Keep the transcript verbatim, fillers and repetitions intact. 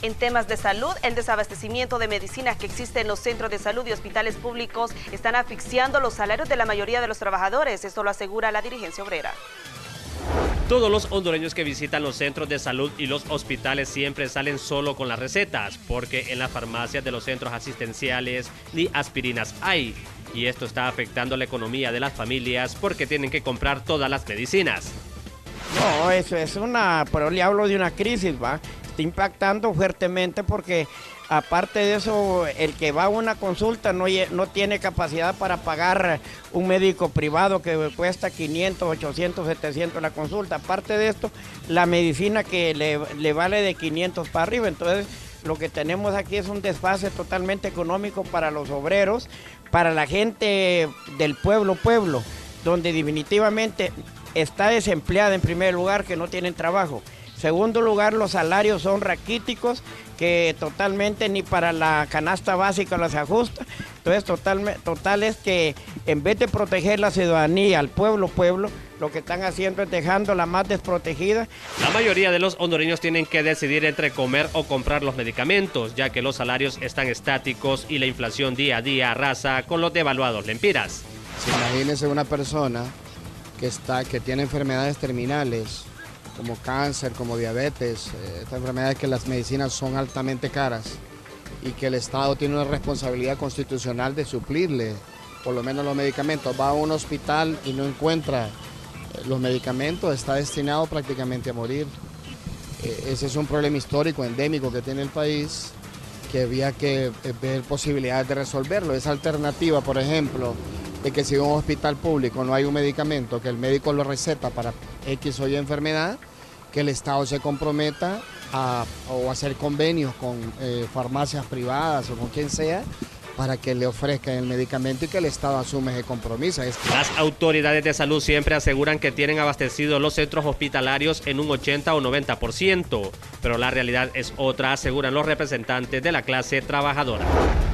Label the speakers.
Speaker 1: En temas de salud, el desabastecimiento de medicinas que existe en los centros de salud y hospitales públicos están asfixiando los salarios de la mayoría de los trabajadores. Esto lo asegura la dirigencia obrera.
Speaker 2: Todos los hondureños que visitan los centros de salud y los hospitales siempre salen solo con las recetas, porque en las farmacias de los centros asistenciales ni aspirinas hay. Y esto está afectando la economía de las familias porque tienen que comprar todas las medicinas.
Speaker 3: No, eso es una, pero le hablo de una crisis, ¿va? Está impactando fuertemente porque aparte de eso, el que va a una consulta no, no tiene capacidad para pagar un médico privado que cuesta quinientos, ochocientos, setecientos la consulta. Aparte de esto, la medicina que le, le vale de quinientos para arriba. Entonces, lo que tenemos aquí es un desfase totalmente económico para los obreros, para la gente del pueblo, pueblo, donde definitivamente está desempleada en primer lugar, que no tienen trabajo. Segundo lugar, los salarios son raquíticos, que totalmente ni para la canasta básica los ajusta. Entonces, total, total es que en vez de proteger la ciudadanía, al pueblo, pueblo, lo que están haciendo es dejándola más desprotegida.
Speaker 2: La mayoría de los hondureños tienen que decidir entre comer o comprar los medicamentos, ya que los salarios están estáticos y la inflación día a día arrasa con los devaluados lempiras.
Speaker 4: Si imagínese una persona que, está, que tiene enfermedades terminales, como cáncer, como diabetes, eh, estas enfermedades que las medicinas son altamente caras y que el Estado tiene una responsabilidad constitucional de suplirle por lo menos los medicamentos. Va a un hospital y no encuentra los medicamentos, está destinado prácticamente a morir. Eh, ese es un problema histórico, endémico que tiene el país, que había que eh, ver posibilidades de resolverlo. Esa alternativa, por ejemplo, de que si en un hospital público no hay un medicamento, que el médico lo receta para X o Y enfermedad, que el Estado se comprometa a o hacer convenios con eh, farmacias privadas o con quien sea, para que le ofrezcan el medicamento y que el Estado asume ese compromiso.
Speaker 2: Las autoridades de salud siempre aseguran que tienen abastecidos los centros hospitalarios en un ochenta o noventa por ciento, pero la realidad es otra, aseguran los representantes de la clase trabajadora.